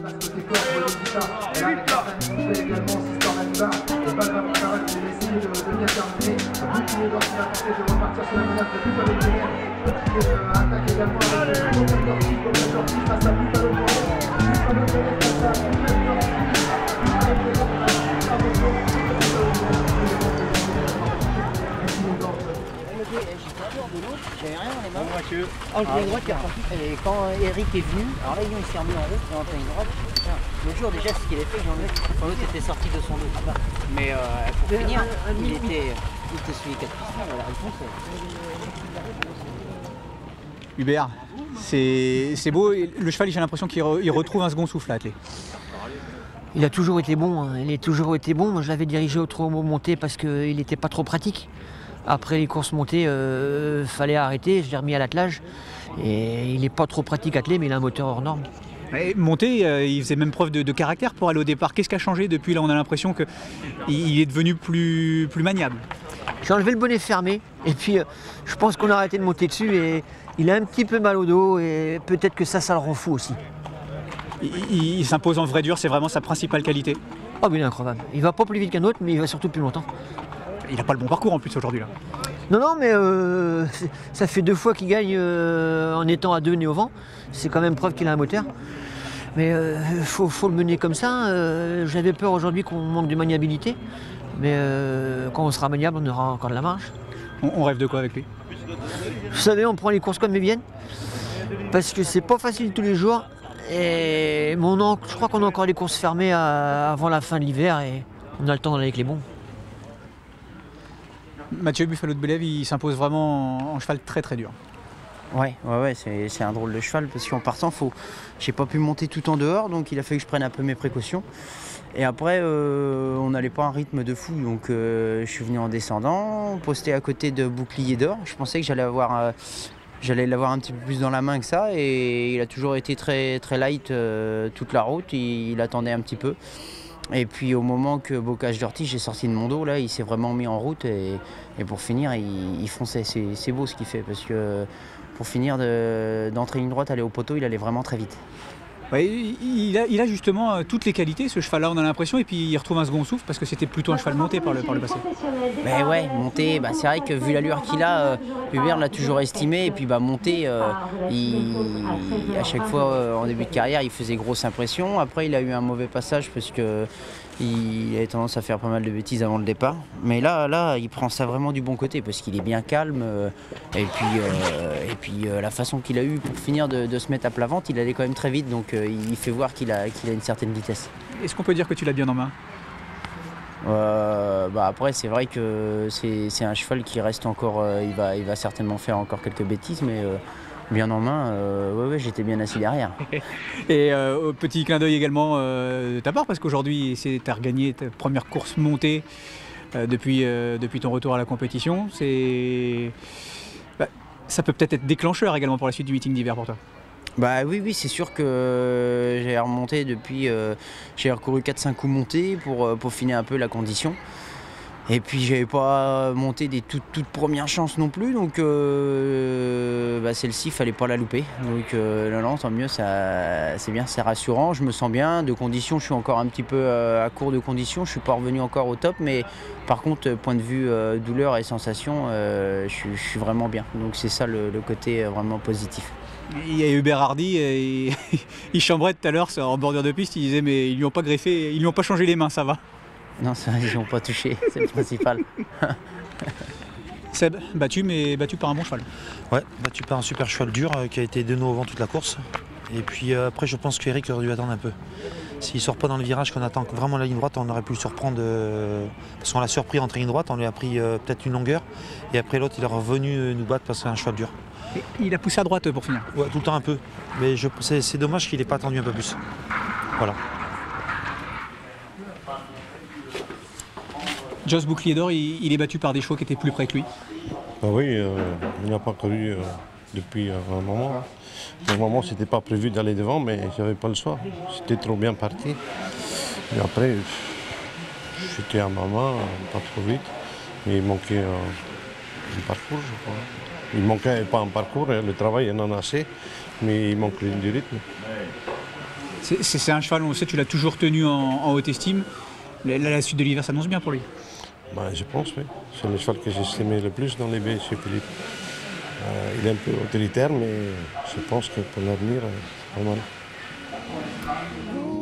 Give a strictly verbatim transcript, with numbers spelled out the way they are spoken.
J'avais rien dans les mains. Oh, le pied droit qui est reparti. Et quand Eric est venu, alors là, il s'est remis en route, il est entré une droite. L'autre jour, déjà, ce qu'il a fait, Jean-Luc, quand l'autre était sorti de son dos. Mais euh, pour finir, il était, il était sous les quatre pistons. La réponse, Hubert, c'est beau. Le cheval, j'ai l'impression qu'il re, retrouve un second souffle à atteler. Il a toujours été bon. Hein. Il a toujours été bon. Moi, je l'avais dirigé au trop monté parce qu'il n'était pas trop pratique. Après les courses montées, il euh, fallait arrêter, je l'ai remis à l'attelage. Et il n'est pas trop pratique attelé, mais il a un moteur hors norme. Et monté, euh, il faisait même preuve de, de caractère pour aller au départ. Qu'est-ce qui a changé depuis? Là, on a l'impression qu'il est devenu plus, plus maniable. J'ai enlevé le bonnet fermé, et puis euh, je pense qu'on a arrêté de monter dessus, et il a un petit peu mal au dos, et peut-être que ça, ça le rend fou aussi. Il, il, il s'impose en vrai dur, c'est vraiment sa principale qualité. Oh, mais il est incroyable. Il va pas plus vite qu'un autre, mais il va surtout plus longtemps. Il n'a pas le bon parcours en plus aujourd'hui là. Non, non, mais euh, ça fait deux fois qu'il gagne euh, en étant à deux nez au vent. C'est quand même preuve qu'il a un moteur. Mais il euh, faut, faut le mener comme ça. Euh, J'avais peur aujourd'hui qu'on manque de maniabilité. Mais euh, quand on sera maniable, on aura encore de la marge. On, on rêve de quoi avec lui? Vous savez, on prend les courses comme elles viennent. Parce que c'est pas facile tous les jours. Et mon an, je crois qu'on a encore les courses fermées à, avant la fin de l'hiver. Et on a le temps d'aller avec les bons. Mathieu Buffalo de Bélève, il s'impose vraiment en, en cheval très très dur. Ouais, ouais, ouais, c'est un drôle de cheval parce qu'en partant, faut, j'ai pas pu monter tout en dehors, donc il a fallu que je prenne un peu mes précautions. Et après, euh, on n'allait pas à un rythme de fou, donc euh, je suis venu en descendant, posté à côté de Bouclier d'Or. Je pensais que j'allais avoir, euh, j'allais l'avoir un petit peu plus dans la main que ça, et il a toujours été très très light euh, toute la route. Il, il attendait un petit peu. Et puis au moment que Bocage d'Ortige est sorti de mon dos, là, il s'est vraiment mis en route et, et pour finir, il, il fonçait. C'est beau ce qu'il fait parce que pour finir d'entrer de, ligne droite, aller au poteau, il allait vraiment très vite. Ouais, il, a, il a justement toutes les qualités, ce cheval-là, on a l'impression, et puis il retrouve un second souffle parce que c'était plutôt un cheval monté par le, par le passé. Ben ouais, monté, bah c'est vrai que vu l'allure qu'il a, euh, Hubert l'a toujours estimé, et puis bah monté, euh, il, à chaque fois euh, en début de carrière, il faisait grosse impression. Après, il a eu un mauvais passage parce que il avait tendance à faire pas mal de bêtises avant le départ. Mais là, là, il prend ça vraiment du bon côté parce qu'il est bien calme. Euh, et puis, euh, et puis euh, la façon qu'il a eu pour finir de, de se mettre à plat ventre, il allait quand même très vite. Donc euh, il fait voir qu'il a, qu'il a une certaine vitesse. Est-ce qu'on peut dire que tu l'as bien en main? euh, bah Après, c'est vrai que c'est un cheval qui reste encore. Euh, il, va, il va certainement faire encore quelques bêtises, mais. Euh, bien en main, euh, ouais, ouais, j'étais bien assis derrière. Et euh, petit clin d'œil également euh, de ta part, parce qu'aujourd'hui, tu as regagné ta première course montée euh, depuis, euh, depuis ton retour à la compétition. Bah, ça peut peut-être être déclencheur également pour la suite du meeting d'hiver pour toi. Bah oui, oui, c'est sûr que j'ai remonté depuis, euh, j'ai recouru quatre cinq coups montés pour euh, peaufiner un peu la condition. Et puis j'avais pas monté des toutes, toutes premières chances non plus, donc euh, bah, celle-ci, il fallait pas la louper. Donc euh, non, non, tant mieux, c'est bien, c'est rassurant, je me sens bien. De conditions, je suis encore un petit peu euh, à court de conditions, je suis pas revenu encore au top, mais par contre, point de vue euh, douleur et sensation, euh, je, je suis vraiment bien. Donc c'est ça le, le côté vraiment positif. Il y a Hubert Hardy, et il chambrait tout à l'heure en bordure de piste, il disait mais ils lui ont pas greffé, ils lui ont pas changé les mains, ça va. Non, ça, ils n'ont pas touché, c'est le principal. Seb, battu, mais battu par un bon cheval. Ouais, battu par un super cheval dur euh, qui a été de nous au vent toute la course. Et puis euh, après, je pense qu'Eric aurait dû attendre un peu. S'il ne sort pas dans le virage, qu'on attend vraiment la ligne droite, on aurait pu le surprendre. Euh, parce qu'on l'a surpris entre ligne droite, on lui a pris euh, peut-être une longueur. Et après, l'autre, il est revenu nous battre parce que c'est un cheval dur. Et il a poussé à droite pour finir. Ouais, tout le temps un peu. Mais c'est dommage qu'il n'ait pas attendu un peu plus. Voilà. Joss Bouclier d'Or, il, il est battu par des chevaux qui étaient plus près que lui. Ah oui, euh, il n'a pas couru euh, depuis euh, un moment. Normalement, c'était pas prévu d'aller devant, mais j'avais pas le choix. C'était trop bien parti. Et après, j'étais à ma main, pas trop vite. Mais il manquait euh, un parcours, je crois. Il manquait pas un parcours, le travail, il en a assez, mais il manque du rythme. C'est un cheval, on le sait, tu l'as toujours tenu en, en haute estime. Là, la suite de l'hiver s'annonce bien pour lui. Ben, je pense, oui. C'est le cheval que j'estimais le plus dans les baies chez Philippe. Euh, il est un peu autoritaire, mais je pense que pour l'avenir, c'est pas mal.